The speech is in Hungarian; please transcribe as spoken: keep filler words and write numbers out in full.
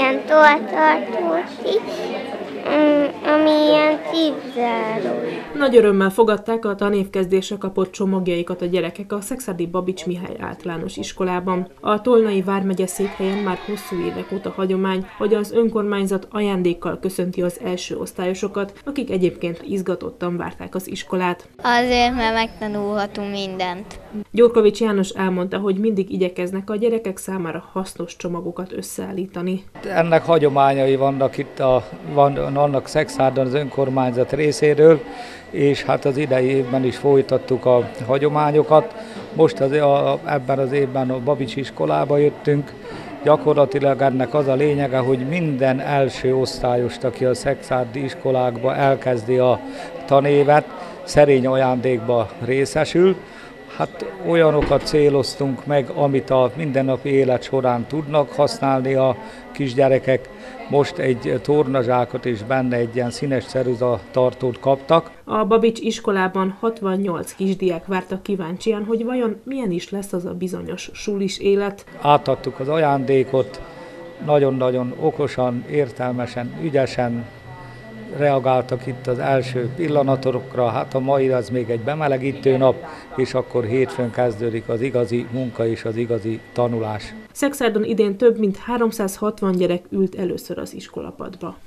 ilyen tolltartós is, ami ilyen cipzáró. Nagy örömmel fogadták a tanévkezdésre kapott csomagjaikat a gyerekek a Szekszárdi Babits Mihály Általános Iskolában. A Tolnai vármegye székhelyen már hosszú évek óta hagyomány, hogy az önkormányzat ajándékkal köszönti az első osztályosokat, akik egyébként izgatottan várták az iskolát. Azért, mert megtanulhatunk mindent. Gyurkovics János elmondta, hogy mindig igyekeznek a gyerekek számára hasznos csomagokat összeállítani. Ennek hagyományai vannak itt, a, van, vannak Szekszárdon az önkormányzat részéről, és hát az idei évben is folytattuk a hagyományokat. Most az, a, ebben az évben a Babits iskolába jöttünk. Gyakorlatilag ennek az a lényege, hogy minden első osztályost, aki a szekszárdi iskolákba elkezdi a tanévet, szerény ajándékba részesül. Hát olyanokat céloztunk meg, amit a mindennapi élet során tudnak használni a kisgyerekek. Most egy tornazsákot és benne egy ilyen színes ceruza tartót kaptak. A Babits iskolában hatvannyolc kisdiák vártak kíváncsian, hogy vajon milyen is lesz az a bizonyos sulis élet. Átadtuk az ajándékot, nagyon-nagyon okosan, értelmesen, ügyesen reagáltak itt az első pillanatokra, hát a mai az még egy bemelegítő nap, és akkor hétfőn kezdődik az igazi munka és az igazi tanulás. Szekszárdon idén több mint háromszázhatvan gyerek ült először az iskolapadba.